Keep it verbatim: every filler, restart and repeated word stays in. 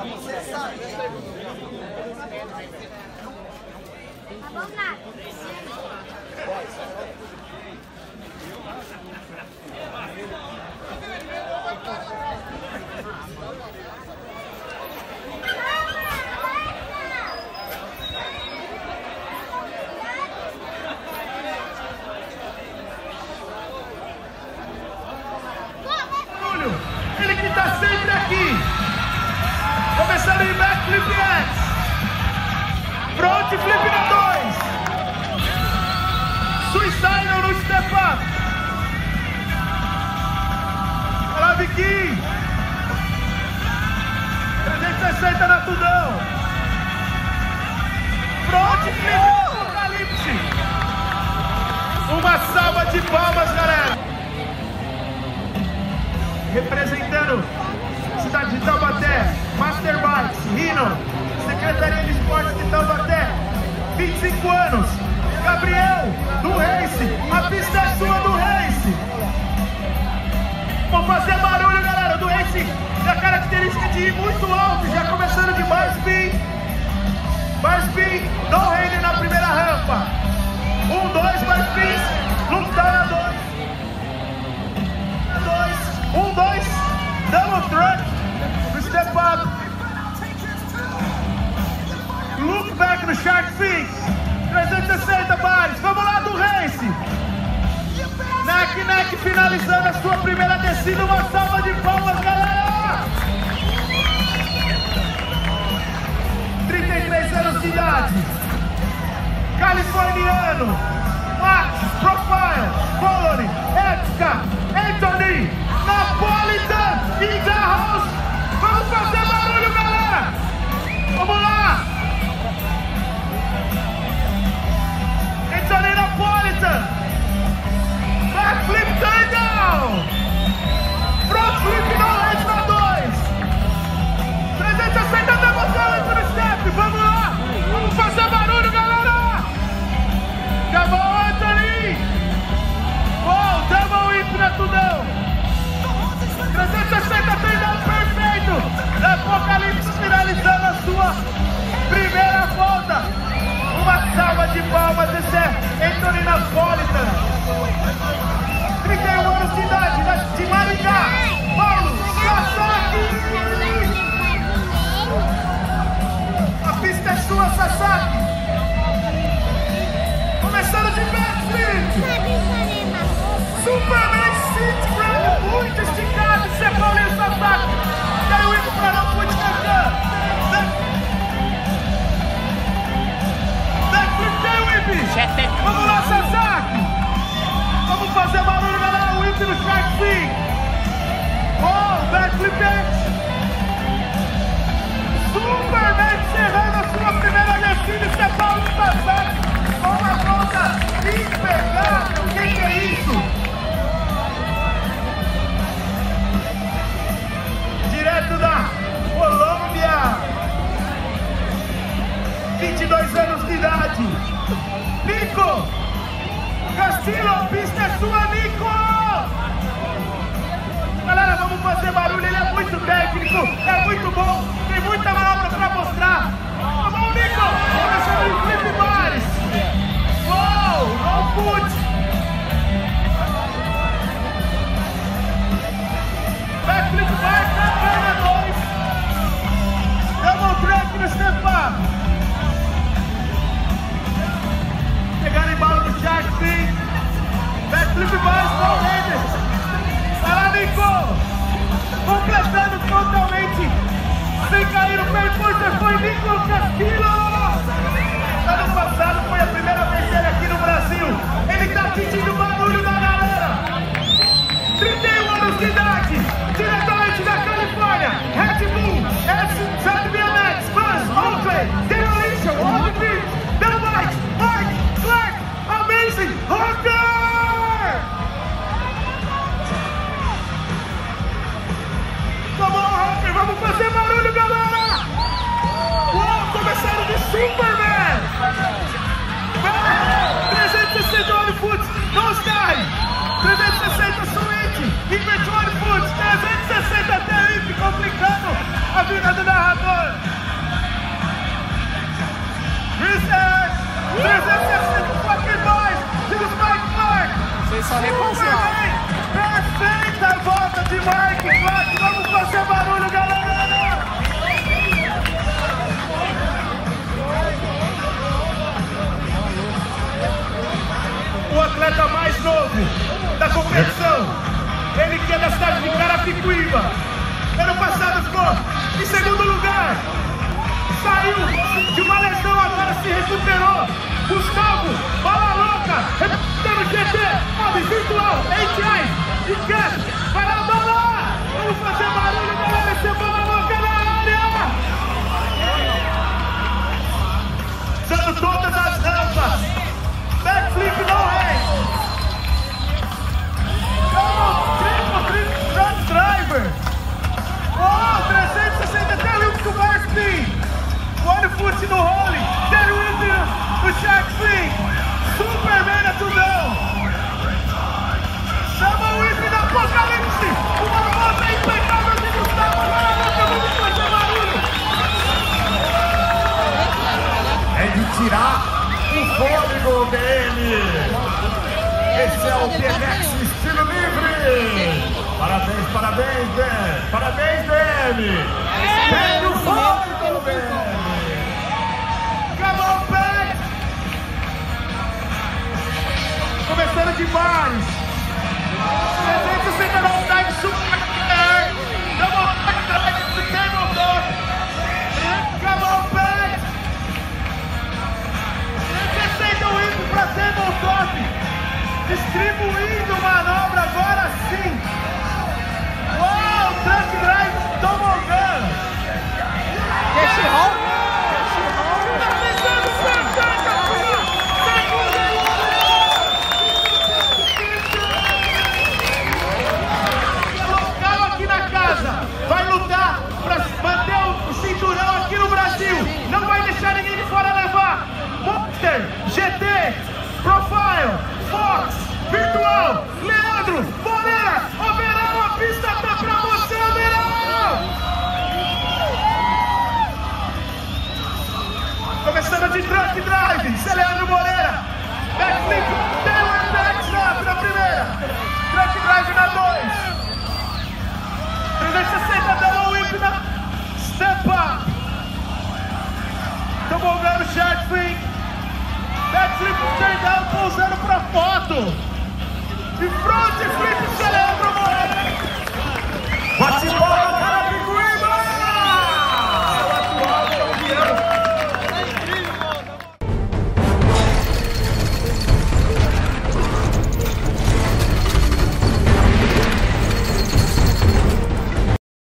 Vamos lá. Ele que tá sempre aqui. Começando em backflip X. Front flip no dois. Suicide no step up. Olha lá, Vicky. trezentos e sessenta na tudão. Front flip no apocalipse. Uma salva de palmas, galera. Representando cidade de Taubaté, Master Bikes, Rino, Secretaria de Esportes de Taubaté, vinte e cinco anos, Gabriel, do Race, a pista é sua do Race. Vamos fazer barulho, galera, do Race, da característica de ir muito alto, já começando de bar spin, bar spin, no handle na primeira rampa, um, dois, bar spins, look down na dois, dois, um, dois, double truck, step up, look back no shark fin, trezentos e sessenta bares, vamos lá do Race, neck, neck, finalizando a sua primeira descida, uma salva de palmas, galera, trinta e três anos de idade, californiano, Max, Profile, Colony, Ética, Anthony, Napolitan, in the house, vamos fazer barulho, galera, vamos lá, Anthony Napolitan, backflip turn down, front flip no head na dois, trezentos e sessenta double turn no step, vamos lá, vamos fazer barulho, galera, acabou Anthony, oh, double whip na tudão, trezentos e sessenta treinado perfeito, Apocalipse finalizando a sua primeira volta, uma salva de palmas, esse é Anthony Napolitan, trinta e um anos de idade, de Maringá, Paulo Sasaki, a pista é sua, Sasaki, começando de backflip, Superman Seat Grab, muito esticado, você Paulinho Sasaki, caiu indo pra não pode cantar, backflip tem whip, vamos lá Sasaki, vamos fazer barulho, galera, whip no shark fin, oh, backflip X, Superman encerrando a sua primeira descida, isso é Paulo Sasaki, uma volta impegável, o que é isso? Direto da Colômbia, vinte e dois anos de idade, Nico Castillo, a pista é sua, Nico! Galera, vamos fazer barulho, ele é muito técnico, é muito bom, tem muita manobra pra mostrar. Vamos, Nico! Começando em flip bares! Uou, no foot! Backflip bar, cana dois! Double track no step up! Pegando em bala do shark fin, backflip bar, small handed! Vai lá, Nico! Completando totalmente, sem cair no percurso, foi Nico Castillo! Ano passado foi a primeira vez dele aqui no Brasil, ele tá sentindo barulho da galera! trinta e um anos de idade, diretamente da Califórnia, Red Bull, S sete B M X, Buzz, Oakley, Demolition, Wild Beat, Bell Bikes, Mike, Clark, Amazing, Hawker! Vamos lá, Hawker, vamos fazer barulho, galera! Uou, começando de Superman! trezentos e sessenta on foot, no sky! trezentos e sessenta switch, inverted on foot, trezentos e sessenta até hip, complicando! a vida do narrador. Reset, trezentos e sessenta fucking dois de Mike Clark. Vocês só reconciliam. Perfeita a volta de Mike Clark. Vamos fazer barulho, galera. O atleta mais novo da competição. Ele que é da cidade de Carapicuíba. Ano passado ficou em segundo lugar. Saiu de uma lesão, agora se recuperou. Gustavo, Bala Louca, recuperando G T, modo virtual, H I, e Cap, vai lá, Bala! Vamos fazer barulho, galera, esse é Bala Louca na área! Usando todas as rampas, backflip no hands. Triple, triple, front driver. Oh, trezentos e sessenta, até o to bar spin. One foot no role, tem o Indian, o Shark Flick, Superman atudão. Chama o Whip da Apocalipse, uma volta impecável de Gustavo, agora nós vamos fazer barulho. É de tirar o fôlego dele. Esse é o T M X estilo livre. Parabéns, parabéns, Ben. Parabéns, Ben. Pega o fôlego, Ben. Come on, back! Começando de bares. trezentos e sessenta no time super air. Come on, back, drive to tabletop. Come on, back! trezentos e sessenta o whip pra tabletop. Distribuindo manobra agora sim. Uau, truck drive, tobogã. Deixa roll. Vai lutar para manter o cinturão aqui no Brasil. Não vai deixar ninguém de fora levar. Monster, G T, Profile, Fox, Virtual, Leandro, Moreira, o Verão, a pista tá pra você, Verão! Começando de truck drive, esse é Leandro Moreira. Backflip, tailwind back snap na primeira. Truck drive na dois. trezentos e sessenta double whip na step up. Tobogã no shark flick. Backflip turn down, pousando pra foto.